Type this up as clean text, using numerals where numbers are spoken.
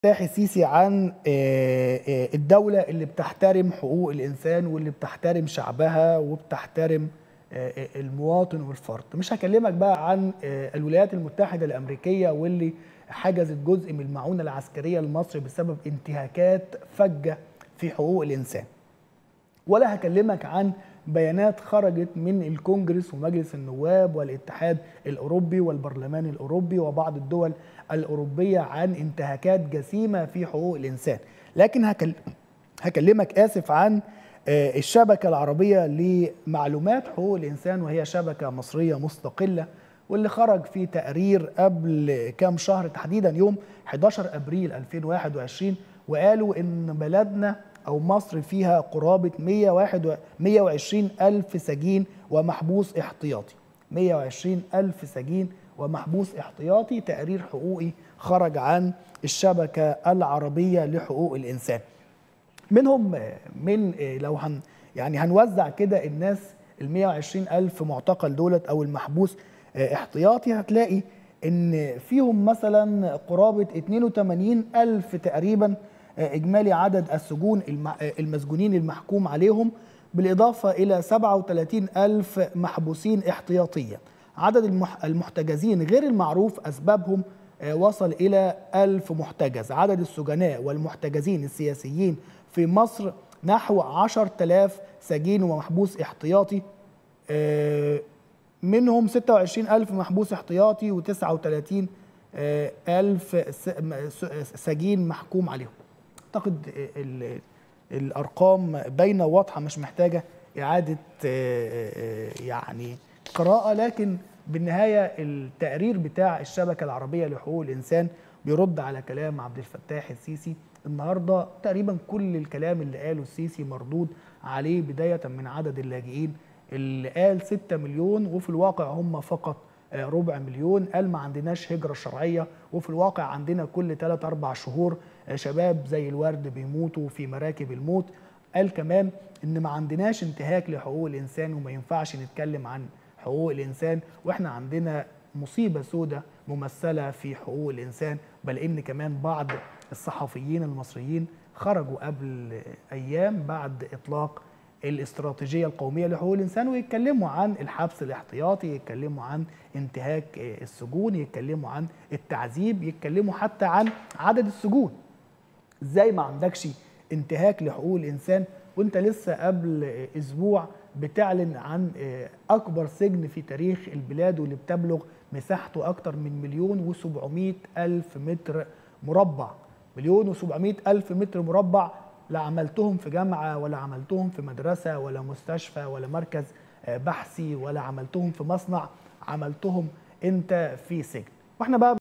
الفتاح السيسي عن الدولة اللي بتحترم حقوق الإنسان واللي بتحترم شعبها وبتحترم المواطن والفرد. مش هكلمك بقى عن الولايات المتحدة الأمريكية واللي حجزت جزء من المعونة العسكرية لمصر بسبب انتهاكات فجة في حقوق الإنسان، ولا هكلمك عن بيانات خرجت من الكونجرس ومجلس النواب والاتحاد الأوروبي والبرلمان الأوروبي وبعض الدول الأوروبية عن انتهاكات جسيمة في حقوق الإنسان. لكن هكلمك عن الشبكة العربية لمعلومات حقوق الإنسان، وهي شبكة مصرية مستقلة، واللي خرج في تقرير قبل كام شهر، تحديدا يوم 11 أبريل 2021، وقالوا إن بلدنا أو مصر فيها قرابة 120 ألف سجين ومحبوس احتياطي. 120 ألف سجين ومحبوس احتياطي. تقرير حقوقي خرج عن الشبكة العربية لحقوق الإنسان. منهم لو هنوزع كده الناس ال 120 ألف معتقل دولت أو المحبوس احتياطي، هتلاقي إن فيهم مثلا قرابة 82 ألف تقريبا إجمالي عدد المسجونين المحكوم عليهم، بالإضافة إلى 37 ألف محبوسين احتياطيا. عدد المحتجزين غير المعروف أسبابهم وصل إلى 1000 محتجز. عدد السجناء والمحتجزين السياسيين في مصر نحو 10,000 سجين ومحبوس احتياطي، منهم 26 ألف محبوس احتياطي و39 ألف سجين محكوم عليهم. أعتقد الأرقام باينة وواضحة، مش محتاجة إعادة قراءة، لكن بالنهاية التقرير بتاع الشبكة العربية لحقوق الإنسان بيرد على كلام عبد الفتاح السيسي. النهاردة تقريبا كل الكلام اللي قاله السيسي مردود عليه، بداية من عدد اللاجئين اللي قال 6 مليون وفي الواقع هم فقط ربع مليون. قال ما عندناش هجرة شرعية وفي الواقع عندنا كل 3-4 شهور شباب زي الورد بيموتوا في مراكب الموت. قال كمان إن ما عندناش انتهاك لحقوق الإنسان وما ينفعش نتكلم عن حقوق الإنسان وإحنا عندنا مصيبة سودة ممثلة في حقوق الإنسان، بل إن كمان بعض الصحفيين المصريين خرجوا قبل أيام بعد إطلاق الاستراتيجية القومية لحقوق الإنسان ويتكلموا عن الحبس الاحتياطي، يتكلموا عن انتهاك السجون، يتكلموا عن التعذيب، يتكلموا حتى عن عدد السجون. إزاي ما عندكش انتهاك لحقوق الإنسان وانت لسه قبل أسبوع بتعلن عن أكبر سجن في تاريخ البلاد واللي بتبلغ مساحته أكتر من 1,700,000 متر مربع. 1,700,000 متر مربع، لا عملتهم في جامعة ولا عملتهم في مدرسة ولا مستشفى ولا مركز بحثي ولا عملتهم في مصنع، عملتهم انت في سجن. واحنا بقى